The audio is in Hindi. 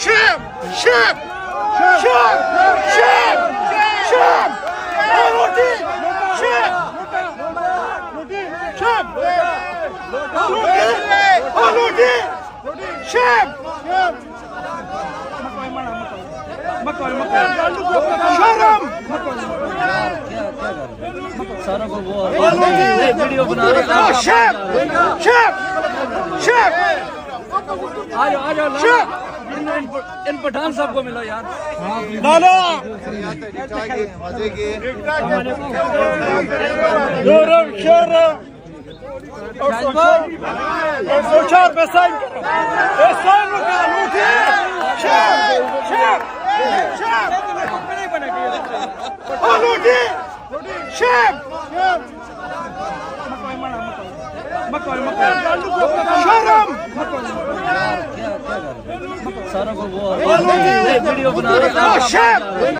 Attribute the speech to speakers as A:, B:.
A: सारा को वो वीडियो बना रहे हैं। इन पठान साहब को मिलो यार। सारा को वो वीडियो बना रहे हैं।